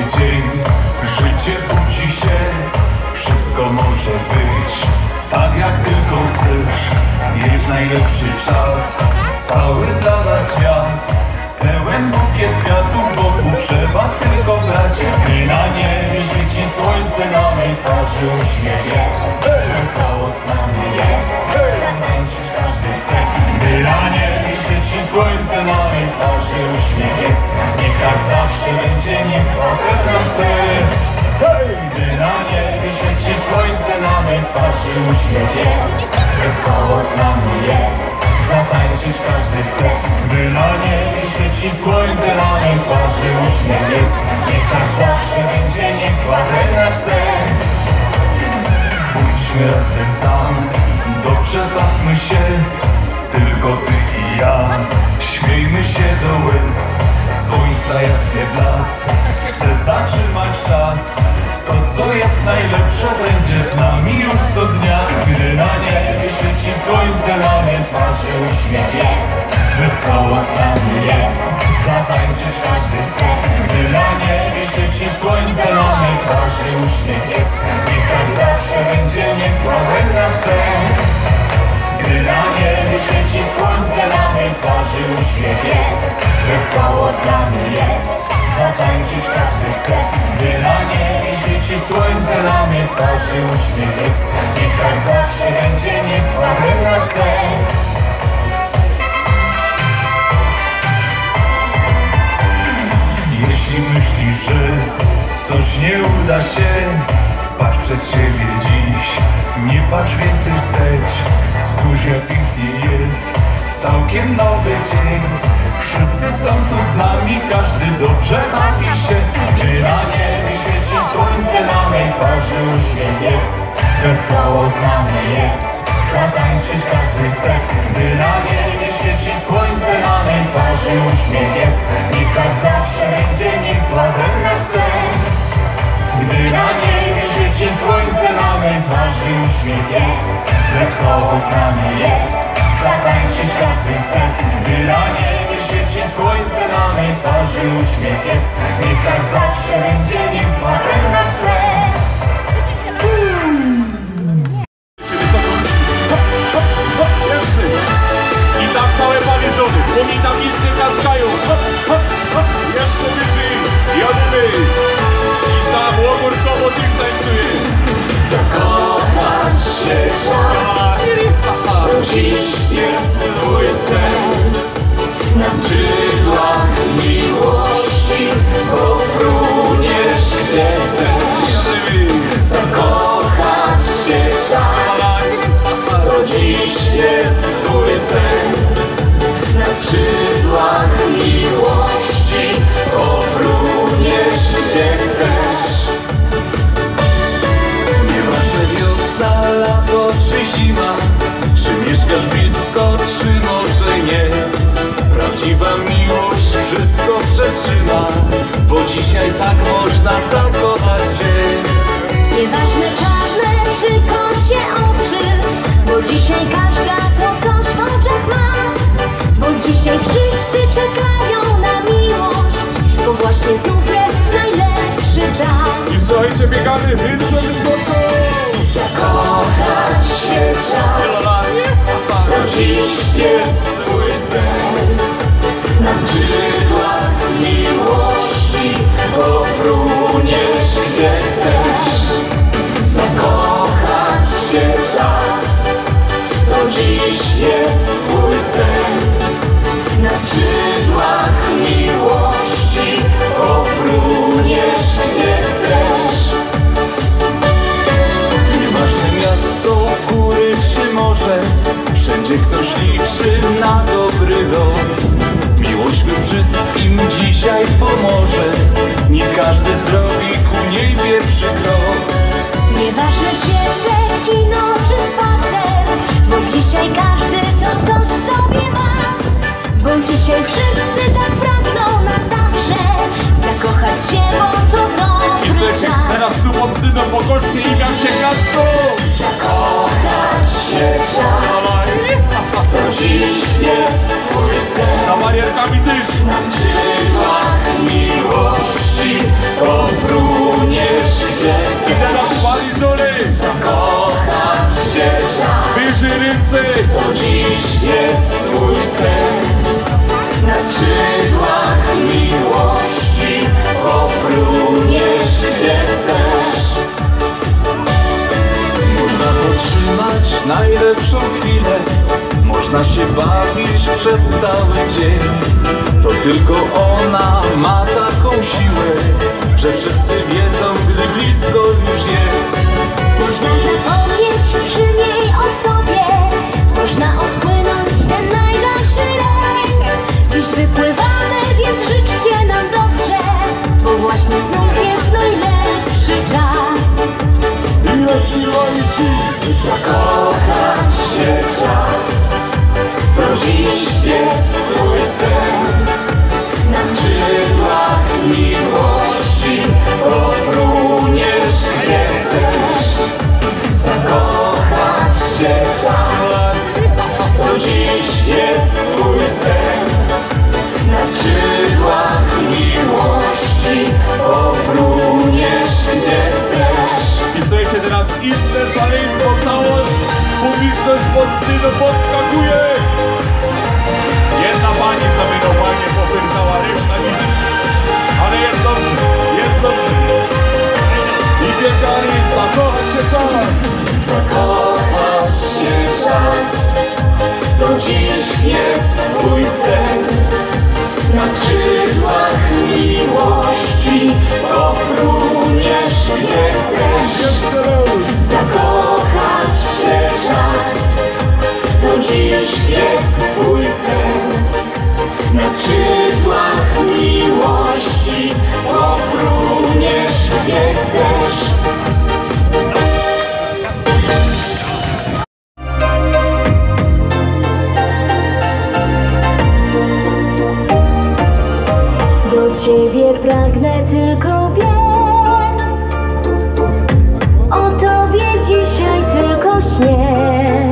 dzień, życie budzi się, wszystko może być tak jak tylko chcesz. Jest najlepszy czas, cały dla nas świat, pełen bukiet kwiatów wokół, trzeba tylko brać. Gdy na niebie świeci słońce, na mej twarzy uśmiech jest, wesoło z nami jest, zatańczyć każdy chce. Gdy na niebie świeci słońce, na mej twarzy uśmiech jest, niech tak zawsze będzie, niech potem nas chce. Gdy na niebie świeci słońce, na mej twarzy uśmiech jest, wesoło z nami jest, zatańczyć każdy chce. Gdy na niebie świeci słońce, na mej twarzy uśmiech jest, niech tak zawsze będzie, niech kwadrans chce. Pójdźmy razem tam, dobrze bawmy się, tylko ty i ja. Śmiejmy się do łez, słońca jasny blask. Chcę zatrzymać czas, to co jest najlepsze będzie z nami już co dnia. Gdy na niebie świeci słońce, na mej twarzy uśmiech jest, wesoło z nami jest, zatańczyć każdy chce. Gdy na niebie świeci słońce, na mej twarzy uśmiech jest, niech tak zawsze będzie, niech kwadrans chce. Gdy na niebie świeci słońce, na mej twarzy uśmiech jest, wesoło z nami jest, zatańczyć każdy chce. Gdy na niebie świeci słońce, na mej twarzy uśmiech jest, niech tak zawsze będzie, niech kwadrans chce. Jeśli myślisz, że coś nie uda się, patrz przed siebie dziś, nie patrz więcej wstecz. Spójrz jak pięknie jest, całkiem nowy dzień. Wszyscy są tu z nami, każdy dobrze bawi się. Gdy na niebie świeci słońce, na mej twarzy uśmiech jest, wesoło z nami jest, zatańczyć każdy chce. Gdy na niebie świeci słońce, na mej twarzy uśmiech jest, niech tak zawsze będzie, niech kwadrans chce. Gdy na niebie świeci słońce, na mej twarzy uśmiech jest, wesoło z nami jest, zatańczyć każdy chce. Gdy na niebie świeci słońce, na mej twarzy uśmiech jest, niech tak zawsze będzie, niech kwadrans chce. I tak całe panie żony, oni tam nic nie klaskają. Jeszcze wyżej, jadymy. I sam łogórkowo też tańcuje. Zakochać się czas, to dziś jest twój sen. Na skrzydłach miłości pofruniesz gdzie chcesz. Zakochać się czas, to dziś jest twój sen. Na skrzydłach miłości pofruniesz gdzie chcesz. Nieważne wiosna, lato czy zima, czy mieszkasz blisko, czy może nie. Prawdziwa miłość wszystko przetrzyma, bo dzisiaj tak można zakochać się. Nieważne czarne czy kocie oczy, bo dzisiaj każda to coś w oczach ma. Bo dzisiaj wszyscy czekają na miłość, bo właśnie znów jest najlepszy czas. I słuchajcie, biegamy wysoko. Zakochać się czas, to dziś jest twój sen. Na skrzydłach miłości pofruniesz gdzie chcesz. Zakochać się czas, to dziś jest twój sen. Na skrzydłach miłości pofruniesz gdzie chcesz. Nieważne miasto, góry czy morze, wszędzie ktoś liczy na dobry los. Miłość we wszystkim dzisiaj pomoże, nie każdy zrobi ku niej pierwszy krok. Nieważne świece, kino czy spacer, bo dzisiaj każdy to coś w sobie ma. Bo dzisiaj wszyscy tak pragną na zawsze zakochać się, bo to I dobry słuchajcie, czas. teraz tu pod synem po kości i tam się kacką. Zakochać się czas, to dziś jest twój sen. Za barierkami też. Na skrzydłach miłości miłości popłyniesz gdzie I chcesz. teraz palizony. Zakochać się czas, Wyżej ręce. to dziś jest twój sen. Na skrzydłach miłości popłyniesz gdzie chcesz. Można zatrzymać najlepszą chwilę, można się bawić przez cały dzień. To tylko ona ma taką siłę, że wszyscy wiedzą, gdy blisko już jest. Można zapomnieć przy niej o sobie, można odpłynąć w ten najgorszy rejs. Dziś wypływamy, więc życzcie nam dobrze, bo właśnie znów jest najlepszy czas. Zakochać się czas, to dziś jest twój sen. Na skrzydłach miłości popłyniesz gdzie chcesz. Zakochać się czas, to dziś jest twój sen. Na skrzydłach miłości popłyniesz gdzie chcesz. I słuchajcie, teraz istne szaleństwo, całą publiczność pod synu podskakuje. Jedna pani sobie normalnie popytała, reszta nic. Ale jest dobrze, jest dobrze. I piekary, zakochać się czas. Zakochać się czas, to dziś jest twój sen. Na skrzydłach miłości popłyniesz gdzie chcesz. Jeszcze raz. Zakochać się czas, to dziś jest twój sen. Na skrzydłach miłości popłyniesz gdzie chcesz. Do ciebie pragnę tylko biec, o tobie dzisiaj tylko śnię.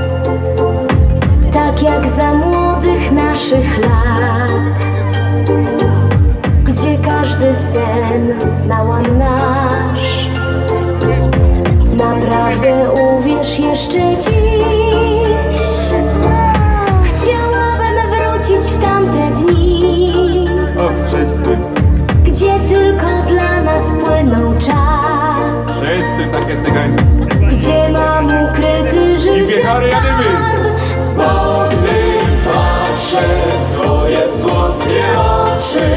Tak jak za młodych naszych lat, gdzie każdy sen znałam nasz. Naprawdę uwierz jeszcze dziś, chciałabym wrócić w tamte dni, O, wszyscy, gdzie tylko dla nas płynął czas, wszyscy takie cygańscy. gdzie mam ukryty życie piechary jadymy. skarb. Bo gdy patrzę w twoje słodkie oczy,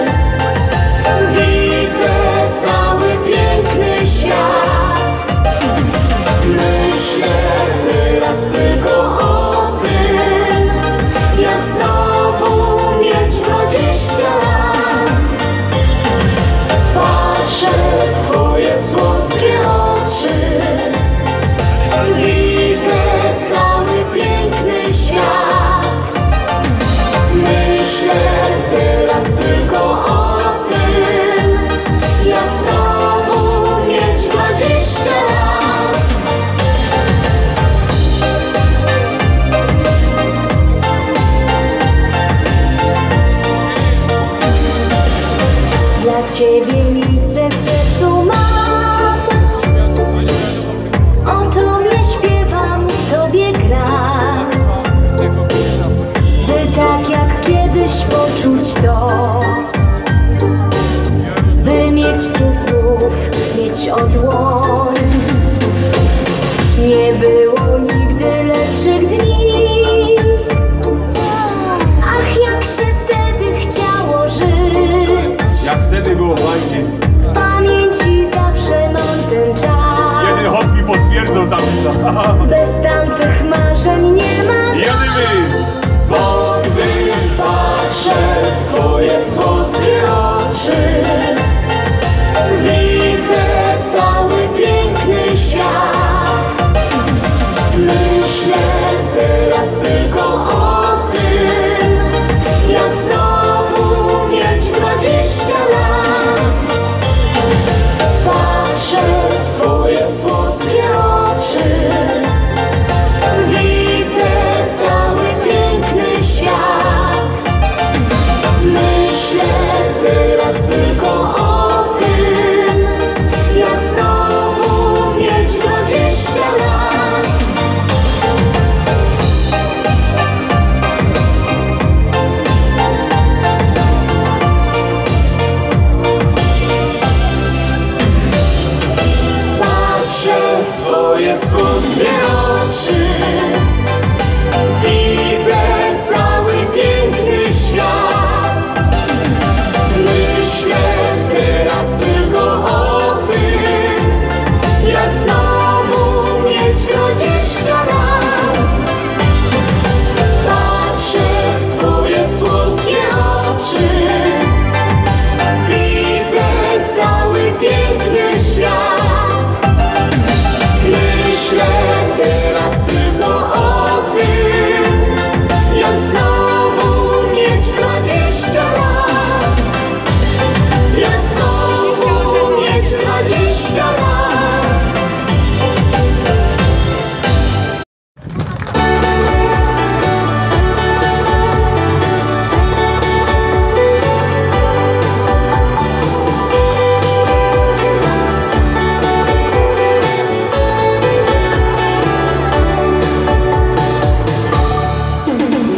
widzę cały piękny świat. Myślę teraz tylko o tym, jak znowu mieć 20 lat. Patrzę w twoje słodkie oczy, widzę cały piękny świat. Myślę teraz tylko o tym, jak znowu mieć 20 lat. Dla ciebie miejsce w sercu mam, o tobie śpiewam, tobie gram, by tak jak kiedyś poczuć to, by mieć cię znów, mieć o dłoń. Nie było nigdy lepszych dni, ach jak się wtedy chciało żyć. Jak wtedy było fajnie. W pamięci zawsze mam ten czas. Jeden hop mi potwierdzą tablica. Bez tamtych marzeń nie ma Jadymy. Bo gdy patrzę w twoje słodkie oczy, widzę cały piękny świat.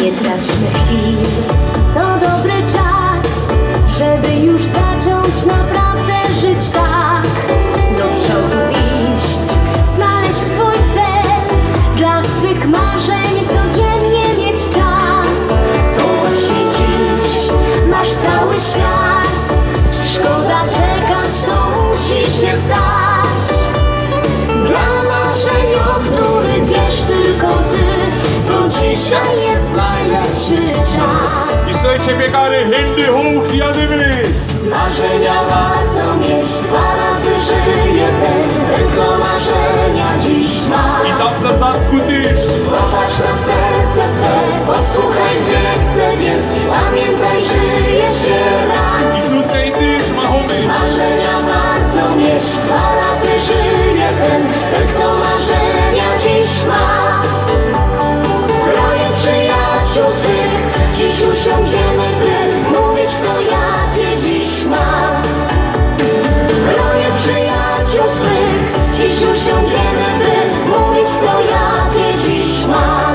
Nie traćmy chwil, to dobry czas, żeby już zacząć naprawdę żyć tak. Do przodu iść, znaleźć swój cel, dla swych marzeń codziennie mieć czas. To właśnie dziś masz cały świat, szkoda czekać, to musi się stać. Dla marzeń, o których wiesz tylko ty, to dzisiaj jest najlepszy czas. I słuchajcie, biegary, hymny, hołki, jadymy! Marzenia warto mieć, 2 razy żyje ten, kto marzenia dziś ma. I tam za zadku tyż! Popatrz na serce swe, posłuchaj gdzie chce, więc pamiętaj, żyje się raz. I tutaj tyż, machomy! Marzenia warto mieć, 2 razy żyje ten, kto marzenia dziś ma. W gronie przyjaciół swych dziś usiądziemy, by mówić, kto jakie dziś ma. W gronie przyjaciół swych dziś usiądziemy, by mówić, kto jakie dziś ma.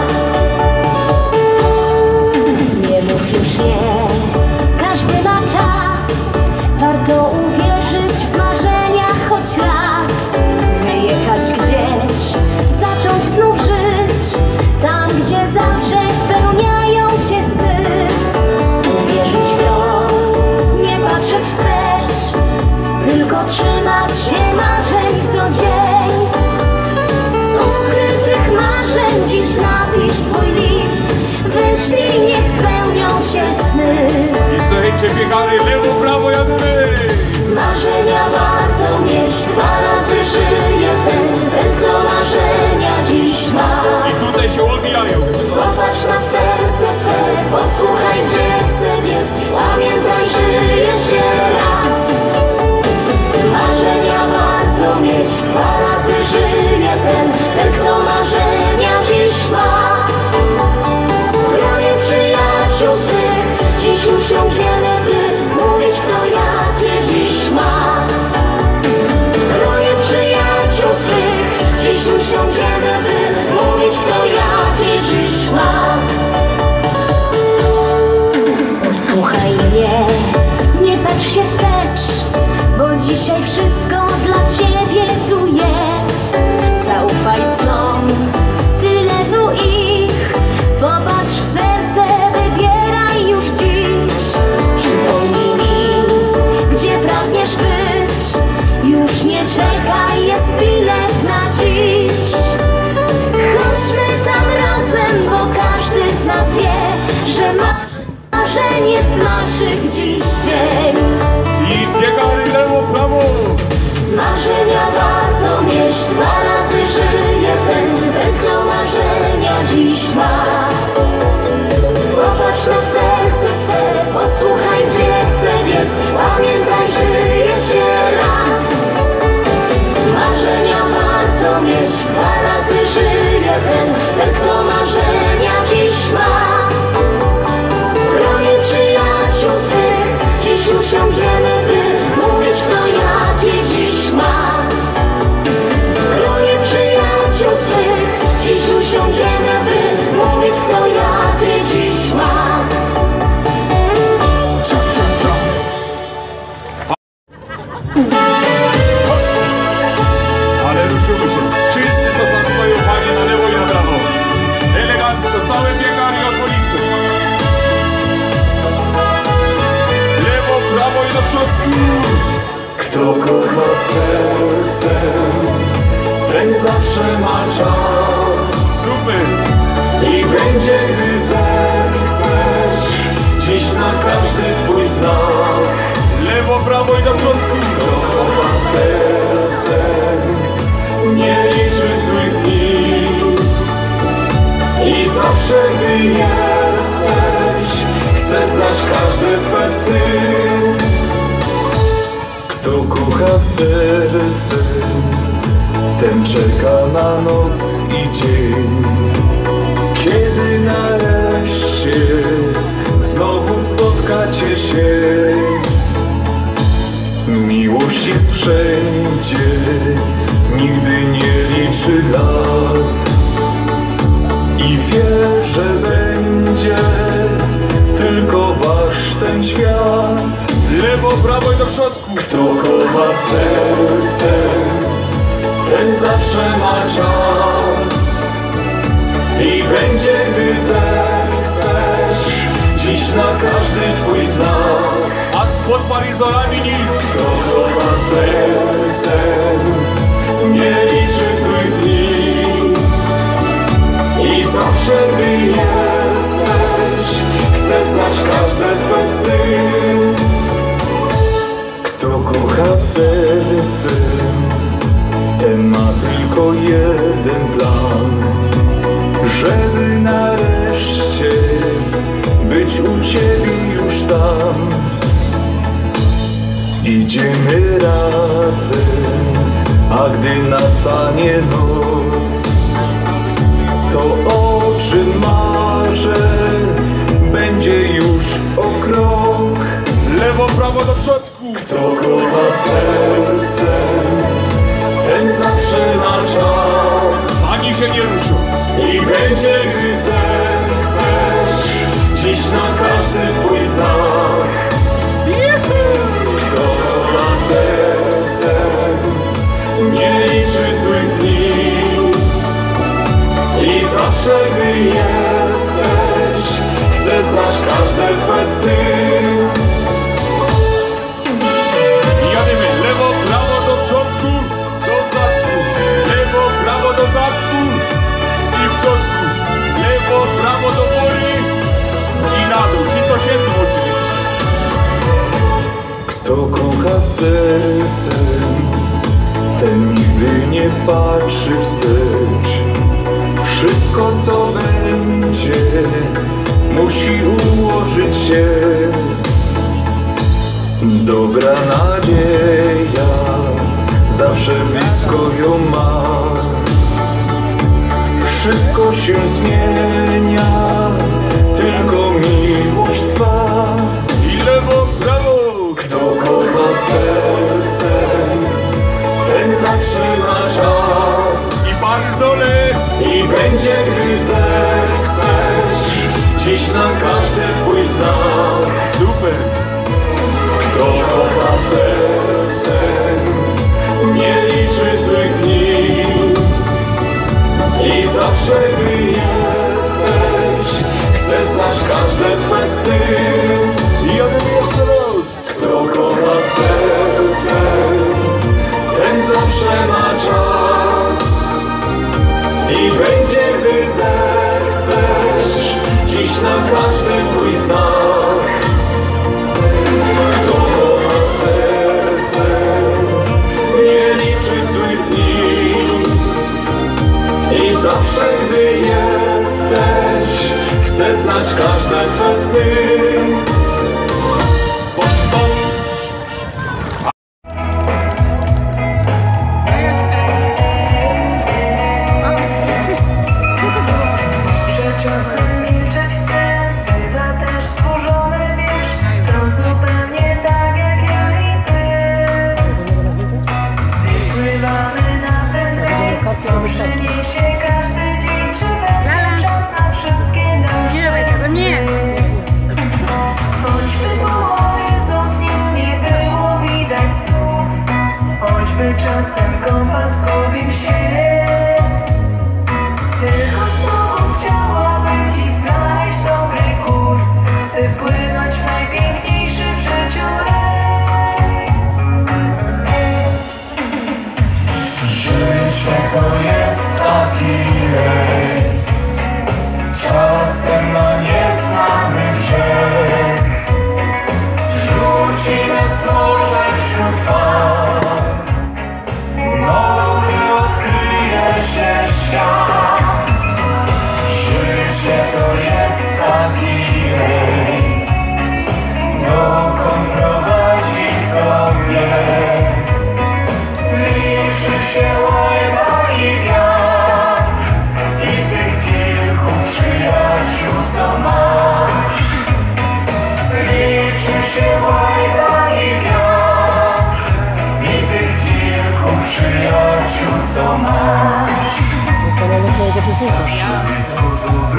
Nie mów już nie, każdy ma czas. Warto uwierzyć w marzenia choć raz. Wyjechać gdzieś, zacząć znów żyć, tam gdzie zawsze spełniają się sny. Uwierzyć w to, nie patrzeć wstecz, tylko trzymać się marzeń co dzień. Z ukrytych marzeń dziś napisz swój list, wyślij, niech spełnią się sny. I słuchajcie, biegary, lewo, prawo, jadymy! Marzenia warto mieć, 2 razy żyje ten, kto marzenia dziś ma. I tutaj się odbijają! Popatrz na serce swe, posłuchaj gdzie chce, więc pamiętaj, żyje się raz. Marzenia warto mieć, 2 razy żyje ten, kto marzenia dziś ma. W gronie przyjaciół swych dziś usiądziemy, by mówić, kto jakie dziś ma. W gronie przyjaciół swych dziś usiądziemy, by mówić, kto jakie dziś ma. Posłuchaj mnie, nie patrz się wstecz, bo dzisiaj wszystko dla ciebie tu jest. Zaufaj snom, tyle tu ich, popatrz w serce, wybieraj już dziś. Przypomnij mi, gdzie pragniesz być, już nie czekaj, jest bilet na dziś. Chodźmy tam razem, bo każdy z nas wie, że marzeń jest naszych dziś dzień. I biegary, lewo, prawo! Marzenia warto mieć, 2 razy żyje ten, kto marzenia dziś ma. Popatrz na serce swe, posłuchaj gdzie chce, więc pamiętaj, żyje się raz. Marzenia warto mieć, 2 razy żyje ten, kto marzenia dziś ma. W gronie przyjaciół swych dziś usiądziemy, by mówić, kto jakie dziś ma. W gronie przyjaciół swych dziś usiądziemy, by mówić, kto jakie dziś ma. Czap, czap, czap! Ale ruszyły się. Wszyscy, co tam stoją, panie, na lewo i na prawo. Elegancko, całe biegary i okolice. Lewo, prawo i do przodku. Kto kocha sercem, ten zawsze ma czas. Super! I będzie, gdy zechcesz, dziś na każdy twój znak. Lewo, prawo i do przodku. Kto kocha sercem, nie liczy złych dni. I zawsze, gdy jesteś, chce znać każde twe sny. Kto kocha sercem, ten czeka na noc i dzień. Kiedy nareszcie znowu spotkacie się, miłość jest wszędzie, nigdy nie liczy lat. i wie, że będzie tylko wasz ten świat. Lewo, prawo i do przodku. Kto kocha sercem, ten zawsze ma czas i będzie, gdy zechcesz, dziś na każdy twój znak. A pod parizolami nic. Kto kocha sercem, nie liczy złych dni i zawsze, gdy jesteś, chce znać każde twe sny. Kto kocha sercem, ten ma tylko jeden plan, żeby nareszcie być u ciebie już tam. Idziemy razem, a gdy nastanie noc, to o czym marzę będzie już o krok. Lewo, prawo do przodku. Kto kocha sercem, ten zawsze ma czas Ani się nie ruszą. i będzie, gdy zechcesz, dziś na każdy twój znak. Kto kocha sercem, nie liczy złych dni i zawsze, gdy jesteś, chce znać każde twe sny. Jadymy. Lewo, prawo do przodku, do zadku. Lewo, prawo do zadku i w przodku. Lewo, prawo do góry i na dół. Ci co siedzą oczywiście. Kto kocha sercem, ten nigdy nie patrzy wstecz. Wszystko, co będzie, musi ułożyć się. Dobra nadzieja zawsze blisko ją ma. Wszystko się zmienia, tylko miłość trwa. I lewo, prawo. Kto kocha sercem, ten zawsze ma czas I paryzole. i będzie, gdy zechcesz, dziś na każdy twój znak. Super. Kto kocha sercem, nie liczy złych dni i zawsze, gdy jesteś, chce znać każde twe sny. I jadymy jeszcze raz. Kto kocha sercem, ten zawsze ma czas i będzie, gdy zechcesz, dziś na każdy twój znak. Kto kocha sercem, nie liczy złych dni i zawsze, gdy jesteś, chce znać każde twe sny. Czasem milczeć chcę, bywa też zburzone, wiesz, to zupełnie tak jak ja i ty. Wypływamy na ten rejs, co przyniesie każdy dzień, czy będzie czas na wszystkie nasze sny.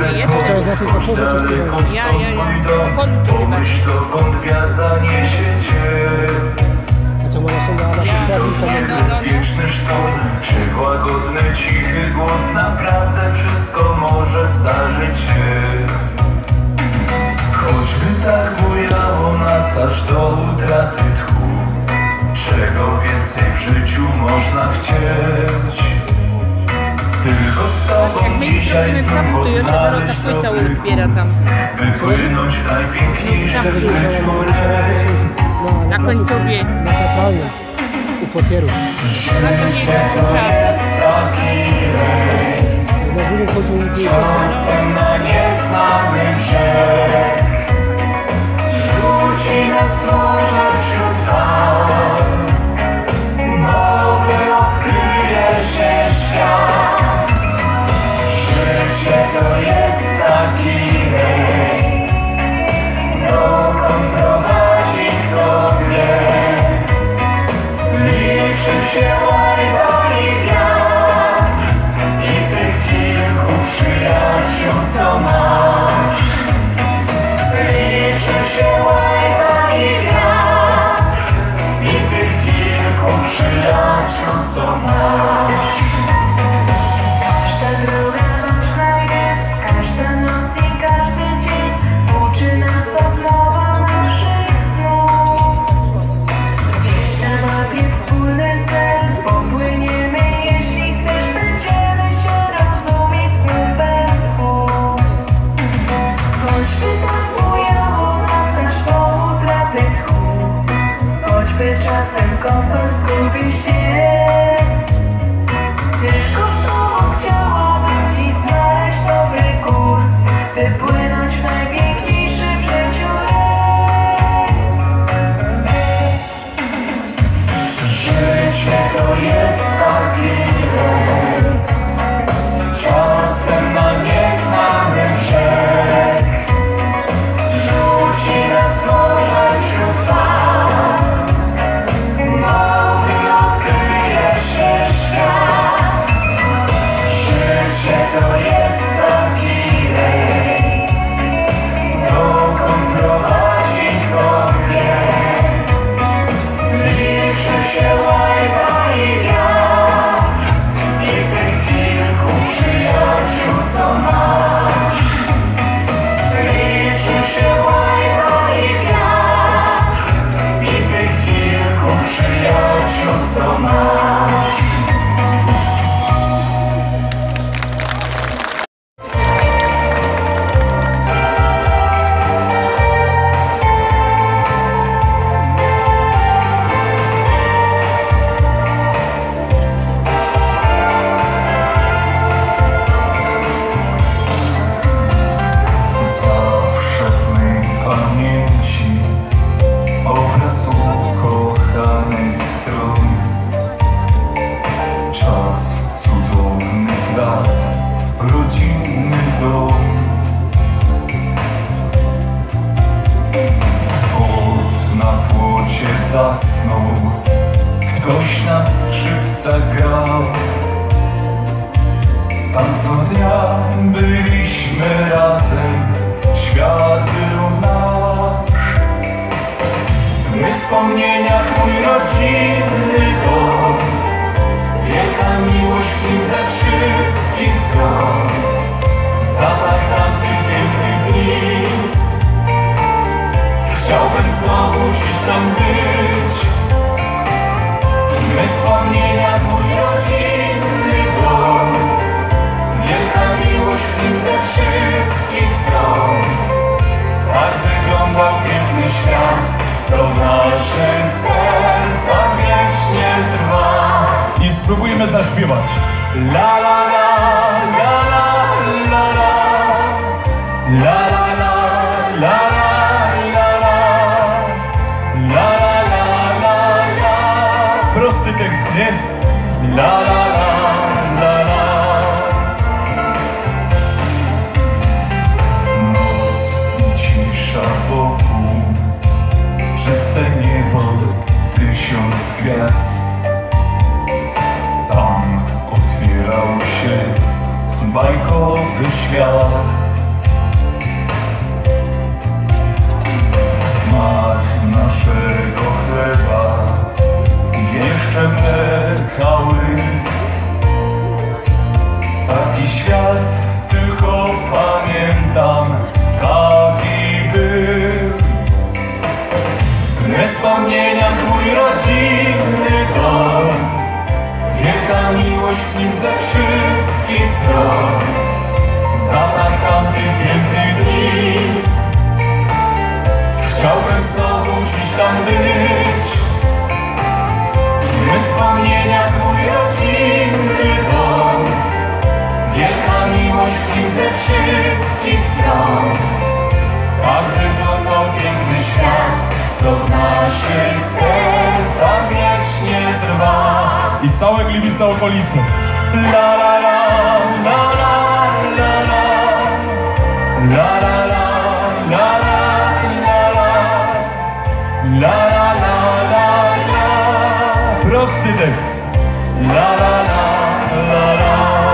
Choć daleko stąd twój dom, pomyśl dokąd wiatr zaniesie cię. Czy to niebezpieczny sztorm, czy łagodny, cichy głos? Naprawdę wszystko może zdarzyć się. Choćby tak bujało nas aż do utraty tchu, czego więcej w życiu można chcieć? Tylko z tobą dzisiaj znów odnaleźć dobry kurs, wypłynąć w najpiękniejszy w życiu rejs. Na końcowie. Na katalnie, u portierów. Życie to jest taki rejs, czasem na nieznany brzeg. Rzuci nas morze wśród fal, nowy odkryje się świat. Życie to jest taki rejs, dokąd prowadzi kto wie. Liczy się łajba i wiatr i tych kilku przyjaciół, co masz. Liczy się łajba i wiatr i tych kilku przyjaciół, co masz. Każda droga ważna jest, każda noc i każdy dzień uczy nas od nowa naszych snów. Gdzieś na mapie wspólny cel, popłyniemy, jeśli chcesz, będziemy się rozumieć znów bez słów. Choćby tak bujało nas aż do utraty tchu, choćby czasem kompas gubił się. Tylko z tobą chciałabym dziś znaleźć dobry kurs, wypłynąć w najpiękniejszy w życiu rejs. Życie to jest taki rejs, czasem na nieznany brzeg. Rzuci nas morze wśród fal, nowy odkryje się świat. Życie to jest taki rejs, dokąd prowadzi kto wie. Liczy się łajba i wiatr i tych kilku przyjaciół, co masz. Liczy się łajba i wiatr i tych kilku przyjaciół, co masz. Zawsze w mej pamięci obraz ukochanych stron. Czas cudownych lat, rodzinny dom. Kot na płocie zasnął, ktoś na skrzypcach grał. Tam co dnia byliśmy razem, świat był nasz. W mych wspomnieniach mój rodzinny dom, wielka miłość w nim ze wszystkich stron. Zapach tamtych pięknych dni, chciałbym znowu dziś tam być. W mych wspomnieniach mój rodzinny dom, wielka miłość w nim ze wszystkich stron. Tak wyglądał piękny świat, co w naszych sercach wiecznie trwa. I spróbujmy zaśpiewać. La la la, la la la la, la la la, la la la la, la la la la la. Prosty tekst, nie? La la la la la. Noc i cisza wokół, czyste niebo, 1000 gwiazd. Tam otwierał się bajkowy świat. miłość w nim ze wszystkich stron. Zapach tamtych pięknych dni. Chciałbym znowu dziś tam być. W mych wspomnieniach mój rodzinny dom. Wielka miłość w nim ze wszystkich stron. Tak wyglądał piękny świat, co w naszych sercach wiecznie trwa. I całe Gliwice okolice. La la la, la la la la. La la la, la la la la. La la la la la. Prosty tekst. La la la la la.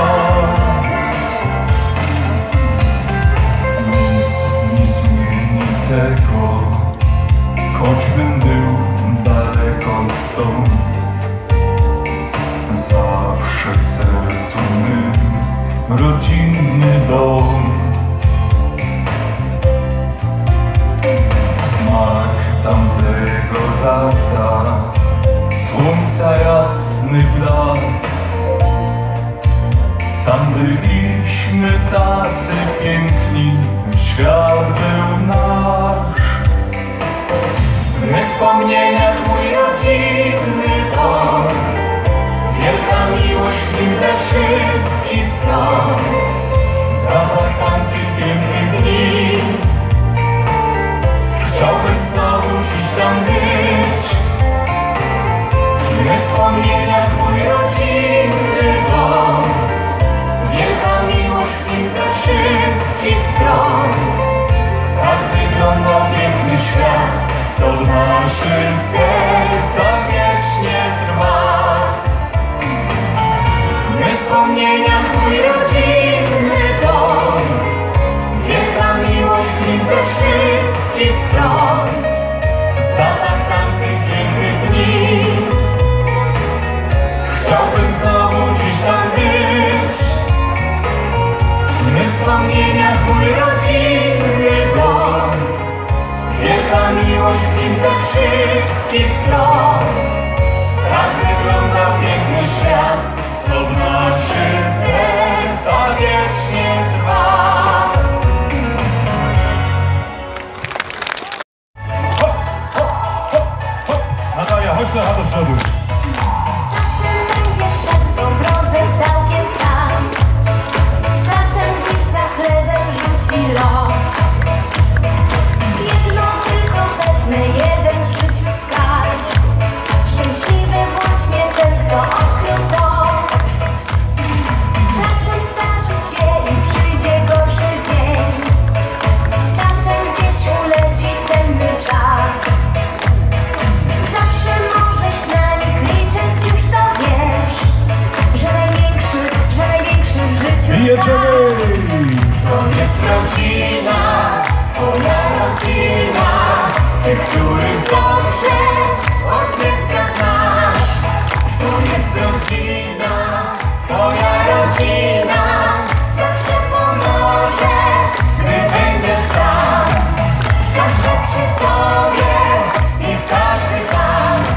Nic nie zmieni tego, choćbym był daleko stąd. Zawsze w sercu mym rodzinny dom. Smak tamtego lata, słońca jasny blask. Tam byliśmy tacy piękni, świat był nasz. W mych wspomnieniach mój rodzinny dom. Wielka miłość w nim ze wszystkich stron. Zapach tamtych pięknych dni. Chciałbym znowu dziś tam być. W mych wspomnieniach mój rodzinny dom. Wielka miłość w nim ze wszystkich stron. Tak wyglądał piękny świat, co w naszych sercach wiecznie trwa. W mych wspomnieniach mój rodzinny dom. Wielka miłość w nim ze wszystkich stron. Zapach tamtych pięknych dni. Chciałbym znowu dziś tam być. W mych wspomnieniach mój rodzinny dom. Wielka miłość w nim ze wszystkich stron. Tak wyglądał piękny świat, co w naszych sercach wiecznie trwa. Natalia, chodź trochę do przodu. Czasem będziesz szedł po drodze całkiem sam. Czasem gdzieś za chlebem rzuci los. Jedno tylko pewne, jeden w życiu skarb. Szczęśliwy właśnie ten, kto odkrył to. Czasem zdarzy się i przyjdzie gorszy dzień. Czasem gdzieś uleci cenny czas. Zawsze możesz na nich liczyć, już to wiesz. Że największy w życiu Jedziemy! To jest rodzina, twoja rodzina. Tych, których dobrze od dziecka znasz. To jest rodzina, twoja rodzina. Zawsze pomoże, gdy będziesz sam. Zawsze przy tobie i w każdy czas.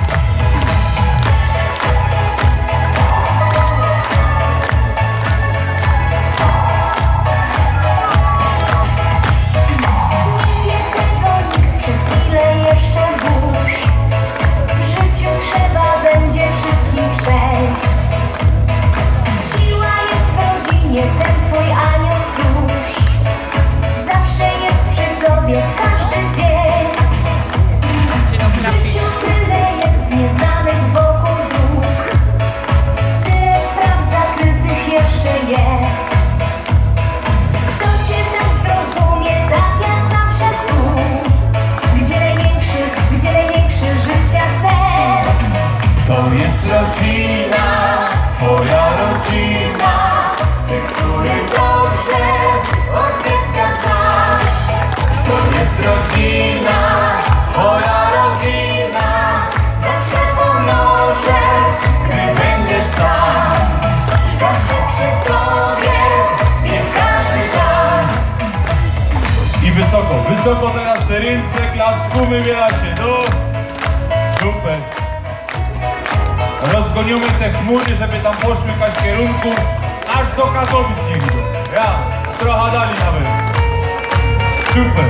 nie wie tego nikt przez ile jeszcze burz. W życiu trzeba będzie wszystkim przejść. Siła jest w rodzinie, ten twój anioł stróż. Zawsze jest przy tobie w każdy dzień. W życiu tyle jest nieznanych wokół dróg. Tyle spraw zakrytych jeszcze jest. Kto cię tak zrozumie, tak jak zawsze tu, gdzie największy życia sens. To jest rodzina, twoja rodzina. Tych, których dobrze od dziecka znasz. To jest rodzina, twoja rodzina. Zawsze pomoże, gdy będziesz sam. Zawsze przy tobie i w każdy czas. I wysoko, wysoko teraz te ręce, klacku wybieracie, no. Super. rozgonimy te chmury, żeby tam poszły w każdym kierunku, aż do Katowic niech idą. Ja, trochę dali nawet. Super.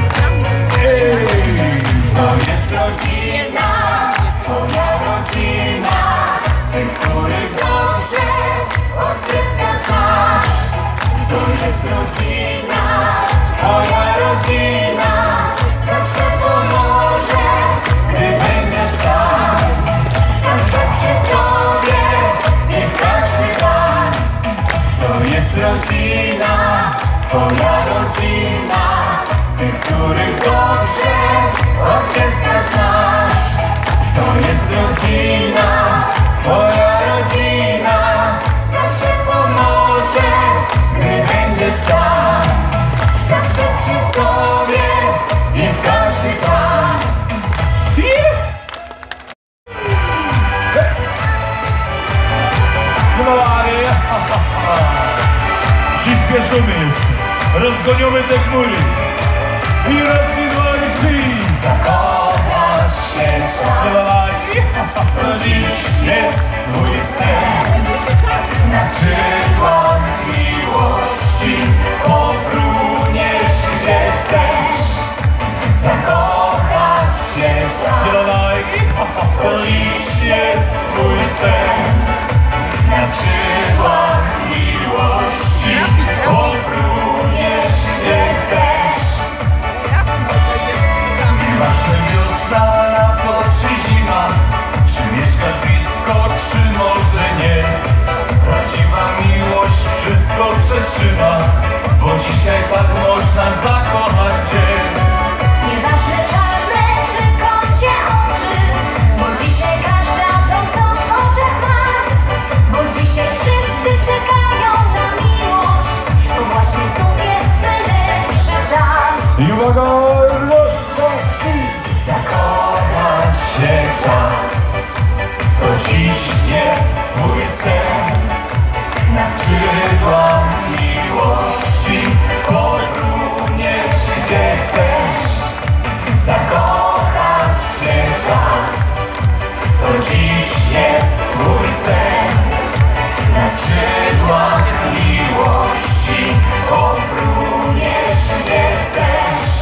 To jest rodzina, twoja rodzina, tych, których dobrze od dziecka znasz. To jest rodzina, twoja rodzina, zawsze pomoże, gdy będziesz sam. Zawsze przy tobie i w każdy czas. To jest rodzina, twoja rodzina, tych, których dobrze od dziecka znasz. To jest rodzina, twoja rodzina, zawsze pomoże, gdy będziesz sam. Zawsze przy tobie i w każdy czas. Przyspieszymy jeszcze, rozgonimy te chmury. I raz, i dwa, i trzy. Zakochasz się czas, to dziś jest twój sen. Na skrzydłach miłości powróniesz gdzie chcesz. Zakochasz się czas, to dziś jest twój sen. Na skrzydłach miłości powróniesz gdzie chcesz. Nieważne wiosna, lato czy zima, czy mieszkasz blisko, czy może nie. Prawdziwa miłość wszystko przetrzyma, bo dzisiaj tak można zakochać się. Nieważne czarne czy kocie oczy, bo dzisiaj każda to coś w oczach ma. Bo dzisiaj wszyscy czekają na miłość, bo właśnie znów jest najlepszy czas. I uwaga, Zakochasz się czas, to dziś jest twój sen. Na skrzydłach miłości powróniesz gdzie chcesz. Zakochasz się czas, to dziś jest twój sen. Na skrzydłach miłości powróniesz gdzie chcesz.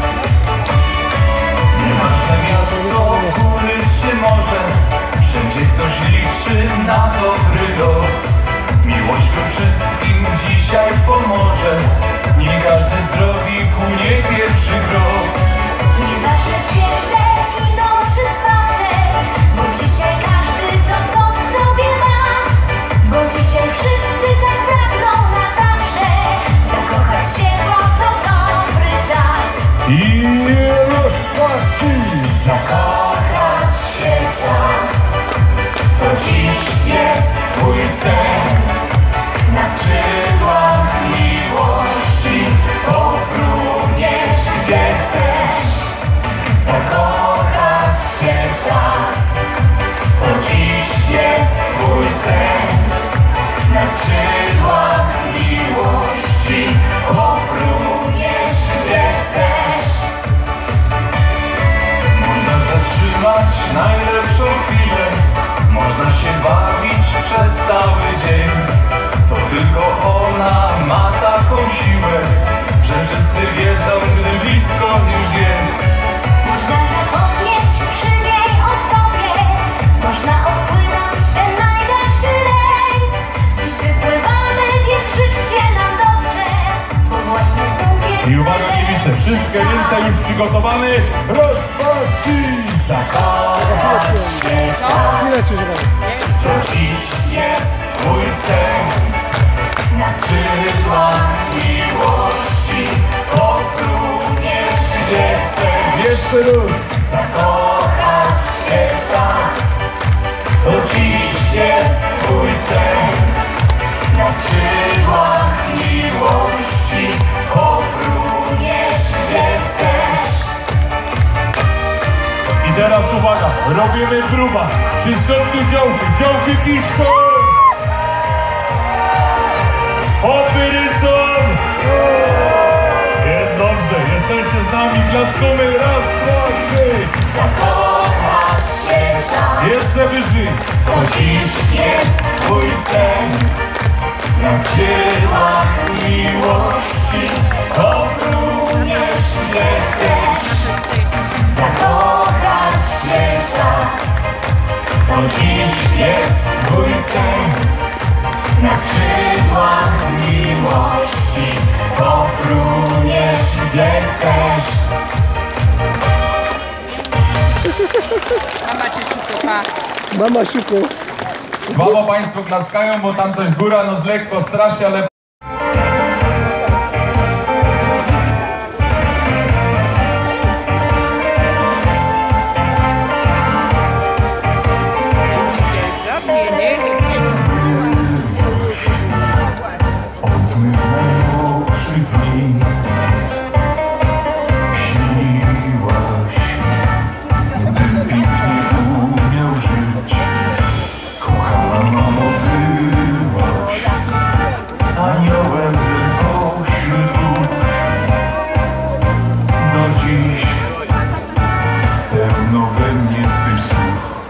Nieważne miasto, góry czy morze, wszędzie ktoś liczy na dobry los. Miłość we wszystkim dzisiaj pomoże, nie każdy zrobi ku niej pierwszy krok. Nieważne świece, kino czy spacer, bo dzisiaj każdy to coś w sobie ma. Bo dzisiaj wszyscy tak pragną na zawsze zakochać się, bo to dobry czas. i raz, dwa, trzy. Zakochać się czas, to dziś jest twój sen. Na skrzydłach miłości powróniesz gdzie chcesz. Zakochać się czas, to dziś jest twój sen. Na skrzydłach miłości powróniesz gdzie chcesz. Można zatrzymać najlepszą chwilę, można się bawić przez cały dzień. To tylko ona ma taką siłę, że wszyscy wiedzą, gdy blisko już jest. Można zapomnieć przy niej o sobie, można odpłynąć w ten najdalszy rejs. Dziś wypływamy, więc życzcie nam dobrze, bo właśnie znów jest I uwaga, nie liczę, wszystkie ręce już przygotowane. Raz, dwa, trzy. Zakochać się czas, to dziś jest twój sen. Na skrzydłach miłości powróniesz gdzie chcesz. Jeszcze raz. Zakochać się czas, to dziś jest twój sen. Na skrzydłach miłości powróniesz gdzie chcesz. I teraz uwaga, robimy próba. Czy są tu działki? Działki kiszką! Hopy rycą! Jest dobrze, jesteście z nami, klaskamy, raz, dwa, trzy. Zakochać się czas. Jeszcze wyżej. To dziś jest twój sen. Na skrzydłach miłości pofruniesz gdzie chcesz. Zakochać się czas. To dziś jest twój sen. Na skrzydłach miłości pofruniesz gdzie chcesz. Mama cię szuka. Mama siuku. Słabo państwo klaskają, bo tam coś góra nos lekko straszy, ale... Od mych najmłodszych dni śniłaś, bym pięknie umiał żyć. Kochana mamo, byłaś aniołem bym pośród dusz. Do dziś pełno we mnie twych słów.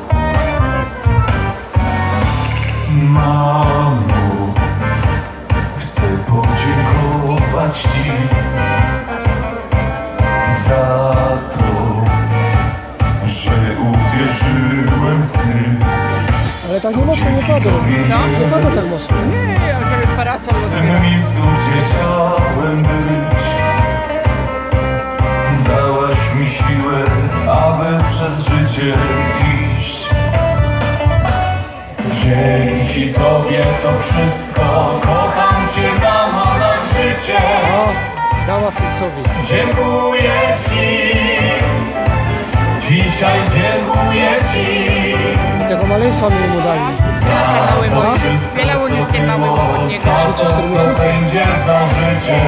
Mamo, chcę podziękować ci za to, że uwierzyłem w sny. Ale tak nie mocno nie padło. Nie padło tak mocno. Nie, żeby parasol W tym miejscu, gdzie chciałem być, dałaś mi siłę, aby przez życie iść. Dzięki tobie to wszystko, kocham cię mamo na życie. O, dała Filcowi. Dziękuję ci, dzisiaj dziękuję ci. I tego maleństwa mi mu dali. Za mały to młodszy. wszystko, Wiele co użyć ten mały było, od niego. za to, co będzie za życie.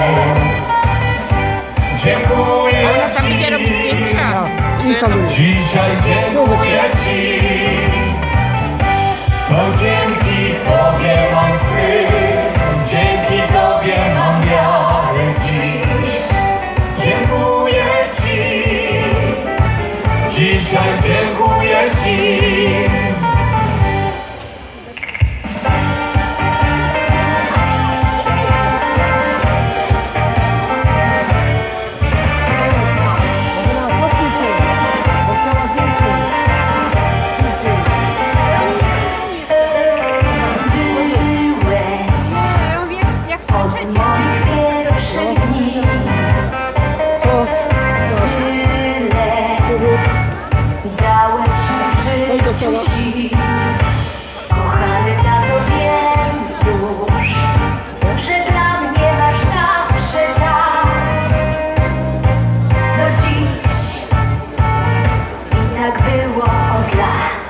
Dziękuję Ale tam idzie robić zdjęcia. Idź tam do mnie. dzisiaj dziękuję ci. To dzięki tobie mam sny, dzięki tobie mam wiarę dziś. Dziękuję ci, dzisiaj dziękuję ci. Bo chciała więcej. Byłeś od moich pierwszych dni. To, Tyle dałeś mi w życiu sił. Kochany tato, wiem już, że dla mnie masz zawsze czas. Do dziś i tak było od lat.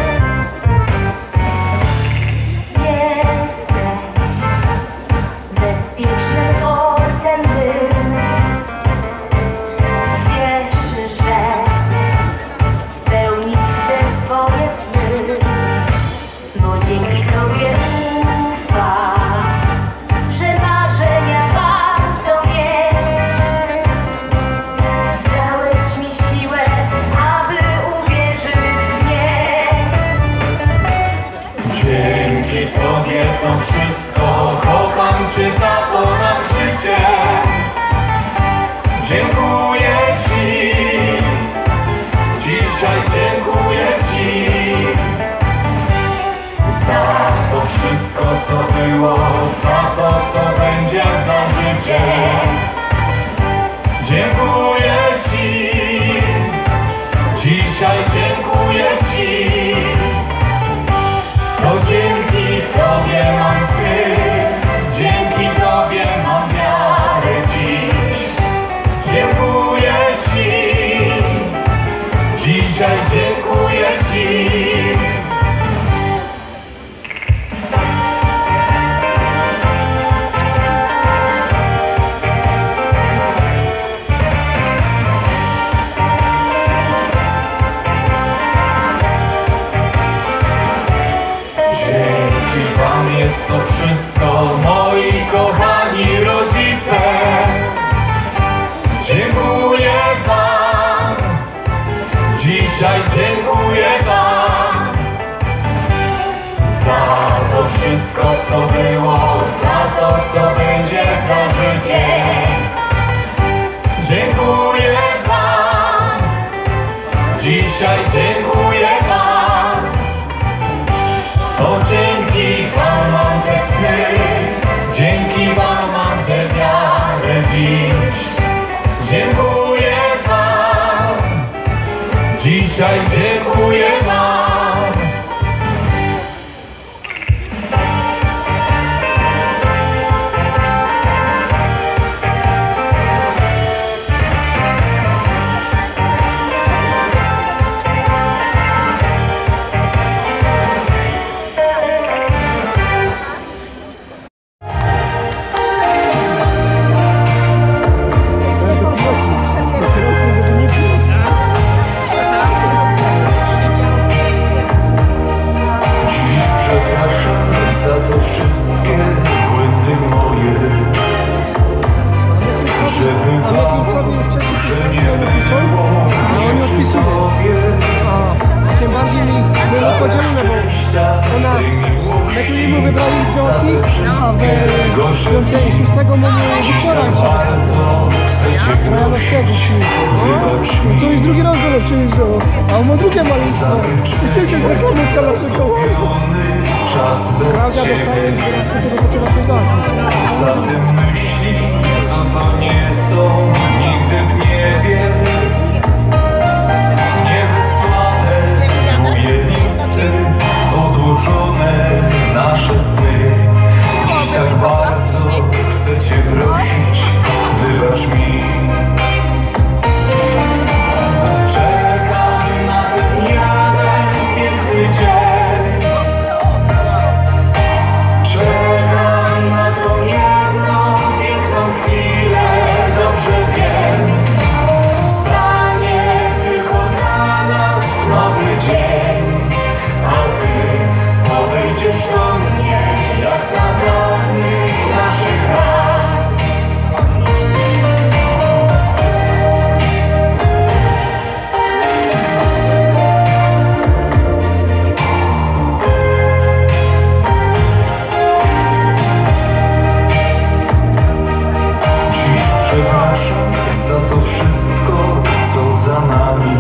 Jesteś bezpiecznym portem mym. Wiesz, że spełnić chcę swoje sny, bo dzięki tobie ufam, że marzenia warto mieć. Dałeś mi siłę, aby uwierzyć w nie. Dzięki tobie to wszystko, kocham cię tato na życie. Dziękuję ci, dzisiaj dziękuję ci. Za to wszystko co było, za to co będzie za życie. Dziękuję ci, dzisiaj dziękuję ci. To dzięki tobie mam sny, dzięki tobie mam wiarę dziś. Dziękuję ci, dzisiaj dziękuję ci. Dzięki wam jest to wszystko, moi kochani rodzice. Dziękuję wam, dzisiaj dziękuję to co było, za to co będzie za życie. Dziękuję wam, dzisiaj dziękuję wam, bo dzięki wam mam te sny, dzięki wam mam tę wiarę dziś. Dziękuję wam, dzisiaj dziękuję wam. Za to wszystkie błędy moje, żeby wam, że nie było mnie przy tobie. Tym bardziej mi Za było brak podzielone, szczęścia bo w ona tej miłości, my wybrali za działki, te a wszystkie w gorsze 5 i 6 mamy dziś tak wyporach. bardzo chcę cię prosić, wybacz To już mi drugi raz go przyjeżdżało, a on ma drugie za malutko. I tylko wyczyn, reklamy z za kalasyką. zgubiony czas bez Prawda dostaje ciebie. teraz tego zaczyna się dać. Za tym myśli, co to nie są nigdy w niebie. Niewysłane twoje listy, odłożone nasze sny. Dziś tak bardzo chcę cię prosić, wybacz mi. Czekam na ten jeden piękny dzień. Czekam na tą jedną piękną chwilę, dobrze wiem. Wstanie tylko dla nas nowy dzień, a ty podejdziesz do mnie jak za dawnych naszych lat. Dziś przepraszam za to wszystko, co za nami,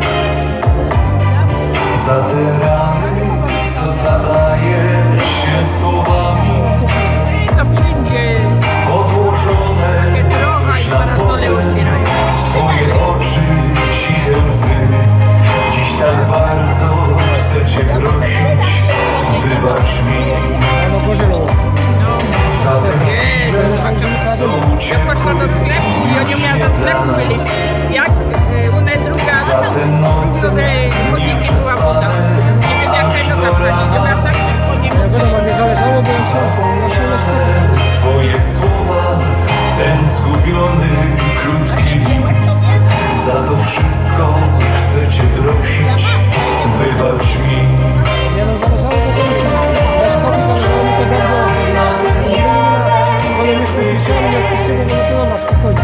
za te rany, co zadaje się słowami. To przyjdzie. Odłożone coś na potem, twoje oczy, ciche łzy. Dziś tak bardzo chcę cię prosić, wybacz mi No pożelowo. za te chwile, co Ja poszłam do sklepu i oni miała do sklepu byli. Jak una druga, za te noce nieprzespane, nie wiem jak aż tego do zabrać. Ja rana. miałam tak, nie Ja wiadomo, nie zależało, bo ja się Twoje słowa, ten zgubiony, krótki list. Za to wszystko chcę cię prosić, wybacz mi. Nie no, zależało to też kopi zależało mi to bardzo. Ale myśmy pisali, jak pisali, no to na spokojnie.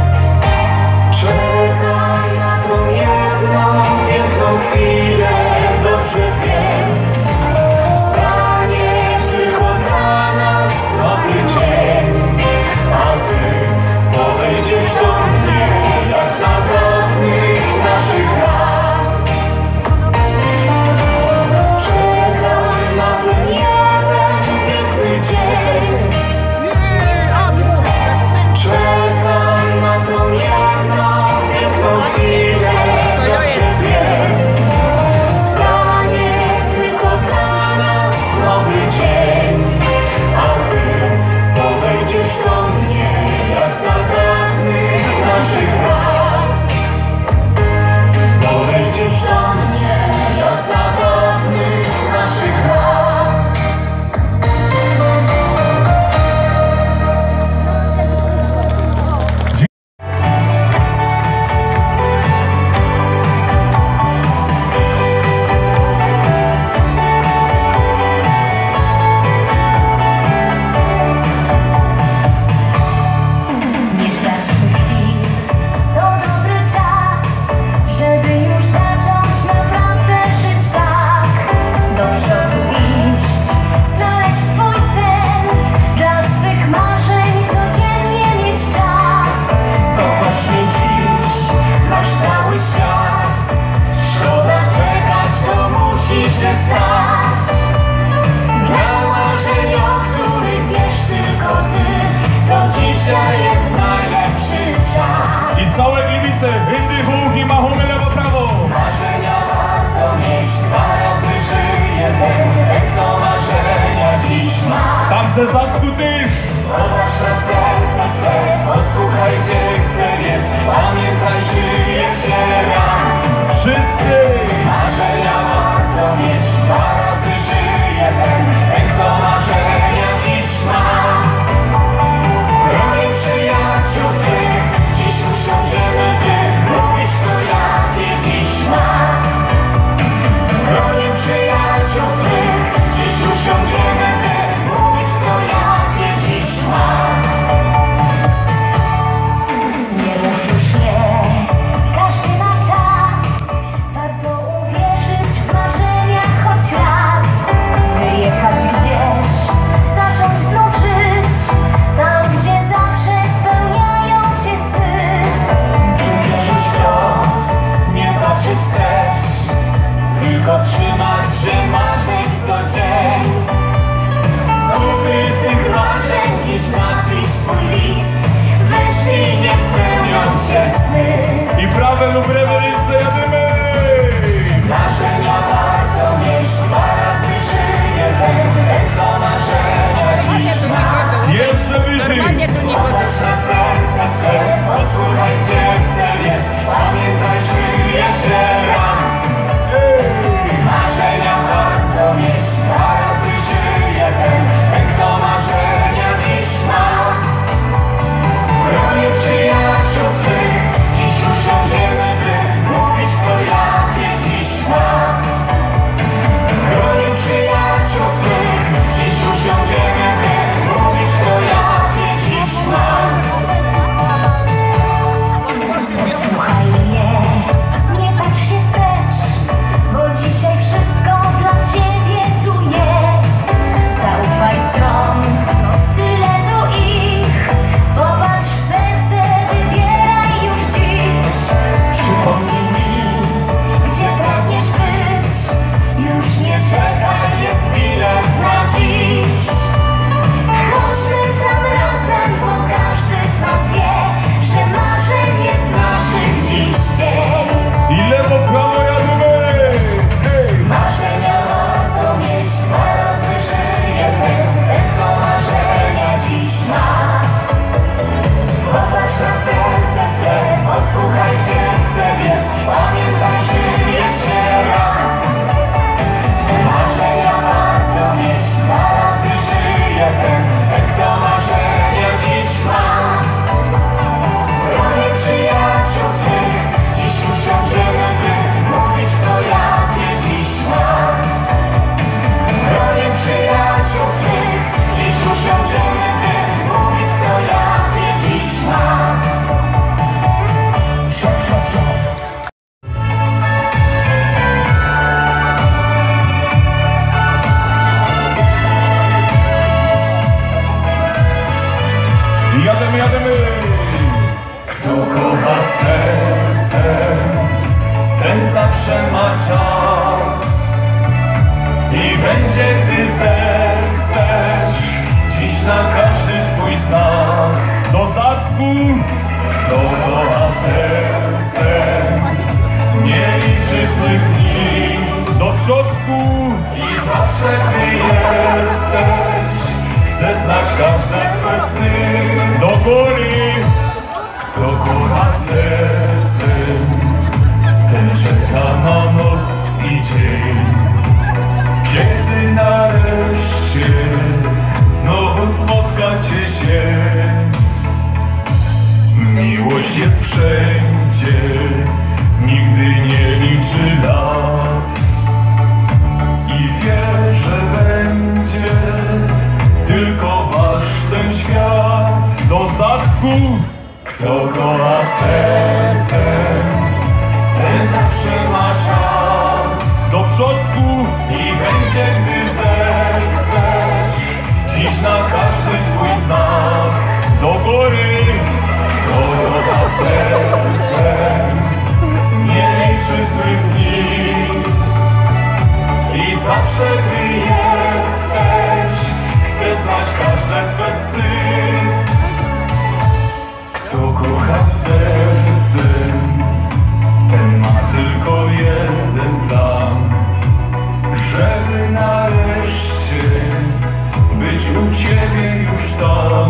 Czekam na tą jedną piękną chwilę, dobrze wiem. Wstanie tylko dla nas nowy dzień, a ty podejdziesz do mnie jak za dawnych naszych lat. stać. Dla marzeń, o których wiesz tylko ty, to dzisiaj jest najlepszy czas. I całe Gliwice, Indy, Huk i Mahomy lewo, prawo. Marzenia warto mieć, 2 razy żyje ten, kto marzenia dziś ma. Tam ze zadku też. Popatrz na serce swe, posłuchaj gdzie chce biec. Pamiętaj, żyje się raz. Wszyscy. Marzenia warto mieć, 2 razy żyje ten, kto marzenia dziś ma. W gronie przyjaciół swych dziś usiądziemy, by mówić, kto jakie dziś ma. W gronie przyjaciół swych dziś usiądziemy, by mówić, kto jakie dziś ma. Nie mów już nie, każdy ma czas. Warto uwierzyć w marzenia choć raz. Wyjechać gdzieś, zacząć znów żyć, tam gdzie zawsze spełniają się sny. Przywierzyć w to, nie patrzeć wstecz, tylko trzymać się marzeń co dzień. Z ukrytych marzeń dziś napisz swój list, wyślij, niech spełnią się sny. I prawe lub lewe ręce jadymy. Marzenia warto mieć, 2 razy żyje ten, kto marzenia dziś ma. Jeszcze wyżej. Normalnie do niego. Popatrz na serce swe, posłuchaj gdzie chce biec. Pamiętaj, żyje się raz. Marzenia warto mieć, 2 razy żyje ten, kto marzenia dziś ma. W gronie przyjaciół swych dziś usiądziemy, by mówić, kto jakie dziś ma. W gronie przyjaciół swych dziś usiądziemy, by mówić, kto jakie dziś ma. Posłuchaj mnie, nie patrz się wstecz, bo dzisiaj wszystko dla ciebie tu jest. Zaufaj stron, tyle tu ich, popatrz w serce, wybieraj już dziś. Przypomnij mi, gdzie pragniesz być, już nie czekaj, jest bilet na dziś. Chodźmy tam razem, bo każdy z nas wie, że marzeń jest naszych dziś dzień. I lewo, prawo jadymy. Hej. Marzenia warto mieć, 2 razy żyje ten, kto marzenia dziś ma. Popatrz na serce swe, posłuchaj gdzie chce biec. Pamiętaj, żyje się raz. Marzenia warto mieć, 2 razy żyje ten, kto marzenia dziś ma. W gronie przyjaciół swych dziś usiądziemy, by mówić, kto jakie dziś ma. W gronie przyjaciół swych dziś usiądziemy, by mówić, kto jakie dziś ma. Szop, szop, szop. Jadymy, jadymy. Kto kocha sercem, ten zawsze ma czas. I będzie, gdy zechcesz, dziś na każdy twój znak. Do zadku. Kto kocha sercem, nie liczy złych dni. Do przodku. I zawsze, gdy jesteś, chce znać każde twe sny. Do góry. Kto kocha sercem, ten czeka na noc i dzień. Kiedy nareszcie znowu spotkacie się, miłość jest wszędzie, nigdy nie liczy lat. I wie, że będzie tylko wasz ten świat. Do zadku. Kto kocha sercem, ten zawsze ma czas. Do przodku. I będzie, gdy zechcesz, dziś na każdy twój znak. Do góry. Kto kocha sercem, nie liczy złych dni. I zawsze gdy jesteś, chcę znać każde twe sny. Kto kocha sercem, ten ma tylko jeden plan, żeby nareszcie być u ciebie już tam.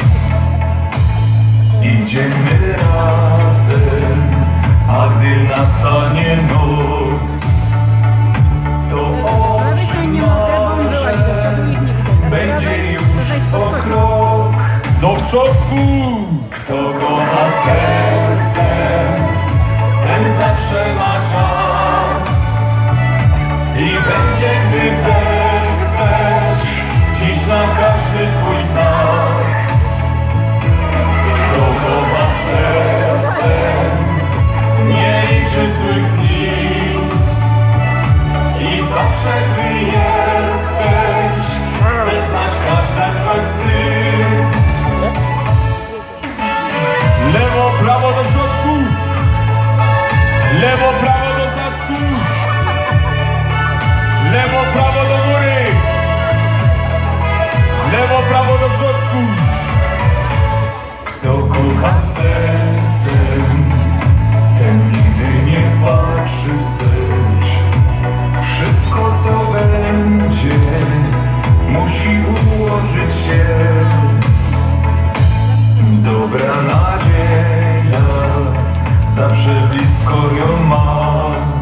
Idziemy razem, a gdy nastanie noc, to oczy marzeń będzie już o krok Do przodku! Kto kocha sercem, ten zawsze ma czas i będzie, gdy zechcesz, dziś na każdy twój znak. Kto kocha sercem, nie liczy złych dni i zawsze, gdy jesteś, chce znać każde twe sny. Lewo, prawo do przodku! Lewo, prawo do zadku! Lewo, prawo do góry! Lewo, prawo do przodku! Kto kocha sercem, ten nigdy nie patrzy wstecz. Wszystko, co będzie, musi ułożyć się. Dobra nadzieja zawsze blisko ją ma.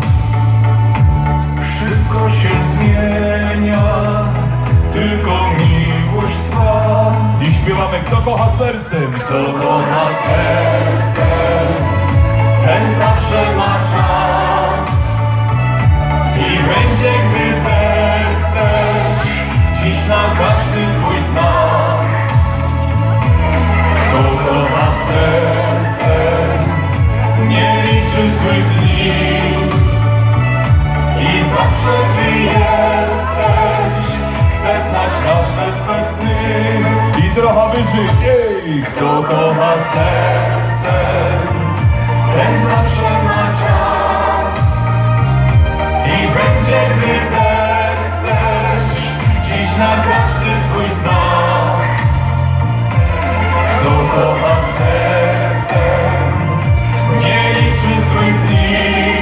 Wszystko się zmienia, tylko miłość trwa. I śpiewamy, kto kocha sercem! Kto kocha sercem, ten zawsze ma czas i będzie, gdy zechcesz, dziś na każdy twój znak. Kto kocha sercem, nie liczy złych dni i zawsze, gdy jesteś, chce znać każde twe sny. I trochę wyżej! Jej! Kto kocha sercem, ten zawsze ma czas i będzie, gdy zechcesz, dziś na każdy twój znak. Kto kocha sercem, nie liczy złych dni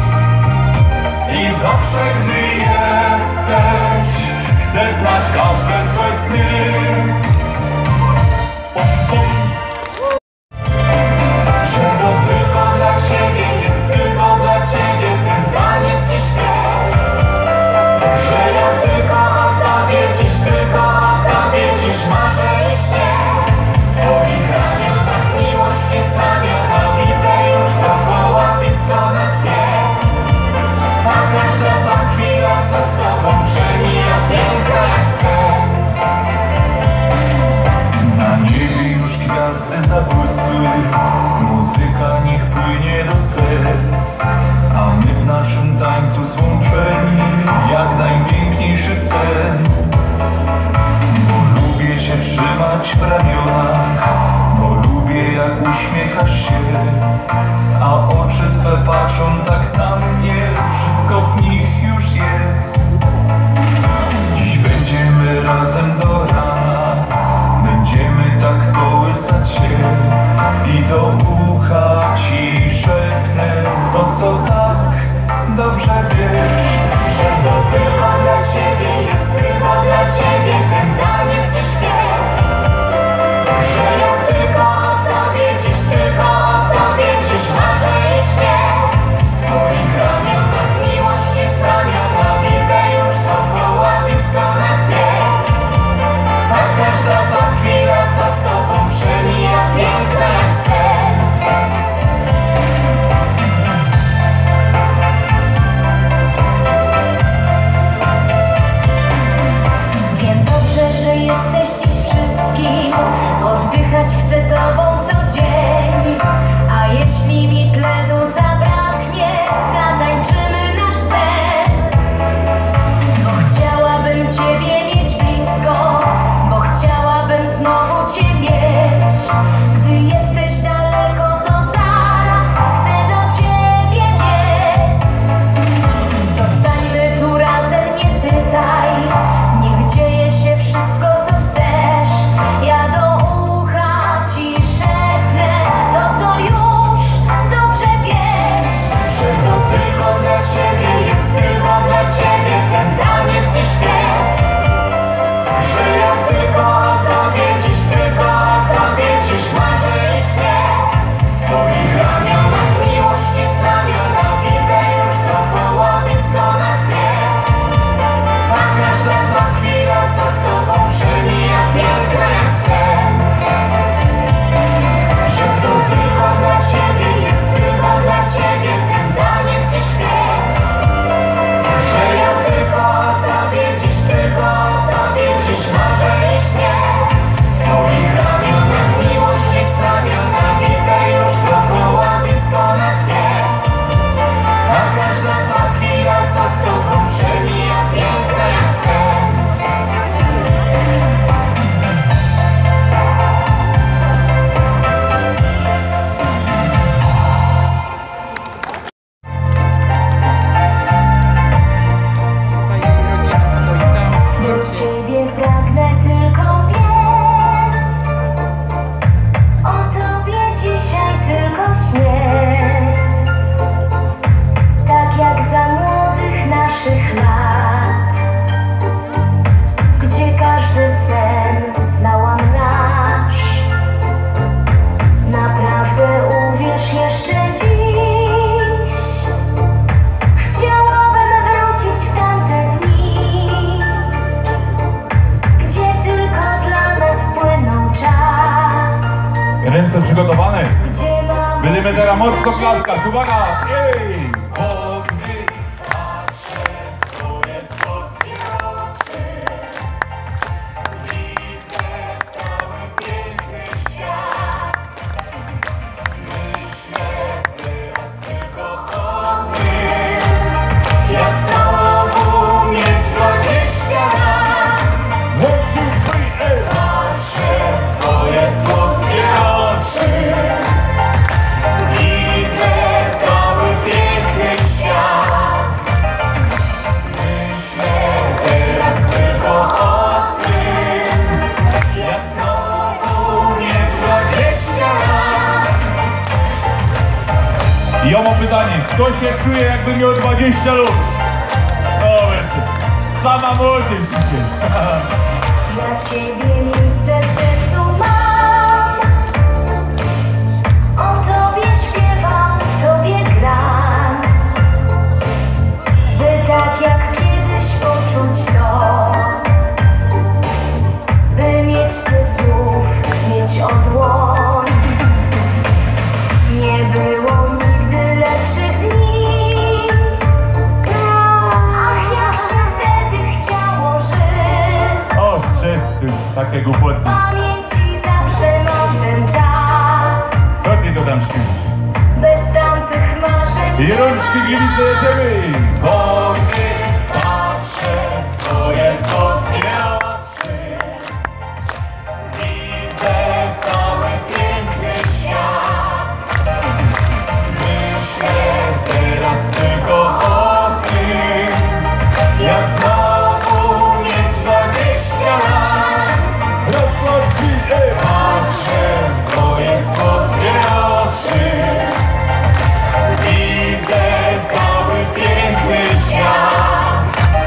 i zawsze, gdy jesteś, chce znać każde twe sny. Że to tylko dla ciebie, jest tylko dla ciebie ten taniec i śpiew. Że ja tylko o tobie dziś, tylko o tobie dziś marzę i śnię. W twoich ramionach miłości znamiona widzę już dookoła, blisko nas jest. A każda ta chwila, co z tobą przemija, piękna jak sen. Na niebie już gwiazdy zabłysły, muzyka niech płynie do serc, a my w naszym tańcu złączeni jak najpiękniejszy sen. Bo lubię cię trzymać w ramionach, bo lubię jak uśmiechasz się, a oczy twe patrzą tak na mnie, wszystko w nich już jest. Dziś będziemy razem do rana, będziemy tak kołysać się i do ucha ci szepnę to, co tak dobrze wiesz. Że to tylko dla ciebie, jest tylko dla ciebie ten taniec i śpiew. Że ja tylko o tobie dziś, tylko o tobie dziś marzę i śnię. W twoich ramionach miłości znamiona widzę już dookoła, blisko nas jest. A każda ta chwila, co z tobą przemija, piękna jak sen. Wiem dobrze, że jesteś dziś wszystkim. Oddychać chcę naszych lat, gdzie każdy sen znałam nasz. Naprawdę uwierz jeszcze dziś, chciałabym wrócić w tamte dni, gdzie tylko dla nas płynął czas, Ręce przygotowane. gdzie mam Będziemy teraz mocno klaskać. Uwaga! Ej! Bo gdy patrzę w twoje słodkie oczy, widzę cały piękny świat. Myślę teraz tylko o tym, jak znowu mieć 20 lat. Patrzę w twoje słodkie oczy, widzę cały piękny świat. Myślę teraz tylko o tym, jak znowu mieć 20 lat. Ja mam pytanie, kto się czuje jakby miał 20 lat? No wiecie, sama młodzież dzisiaj. dla ciebie miejsce w sercu mam. O tobie śpiewam, tobie gram, by tak jak kiedyś poczuć to, by mieć cię znów, mieć o dłoń. Nie było nigdy lepszych dni, ach jakże wtedy chciało żyć. O, przez ty, takie głupoty. W pamięci zawsze mam ten czas, Co ty dodam śpiewasz? bez tamtych marzeń. I rączki gliwice jedziemy! Bo gdy patrzę w twoje słodkie oczy, widzę cały piękny świat. Myślę teraz tylko o tym, jak znowu mieć 20 lat. Raz, dwa, trzy, ej! Patrzę w twoje słodkie oczy, widzę cały piękny świat.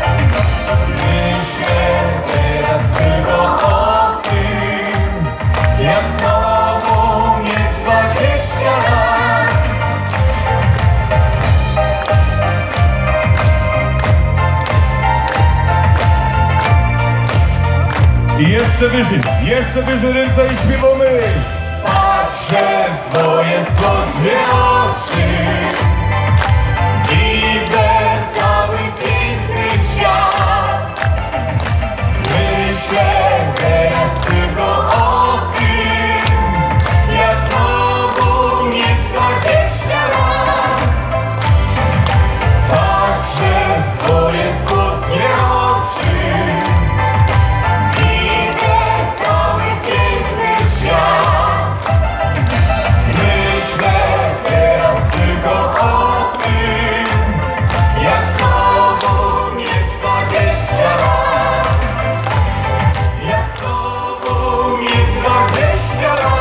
Myślę teraz tylko o tym, jak znowu mieć 20 lat. I jeszcze wyżej ręce i śpiewamy! Patrzę w twoje słodkie oczy, widzę cały piękny świat. Myślę teraz tylko o tym, jak znowu mieć 20 lat. Patrzę w twoje słodkie oczy, widzę cały piękny świat. Myślę teraz tylko o tym, jak znowu mieć 20 lat. Jak znowu mieć 20 lat.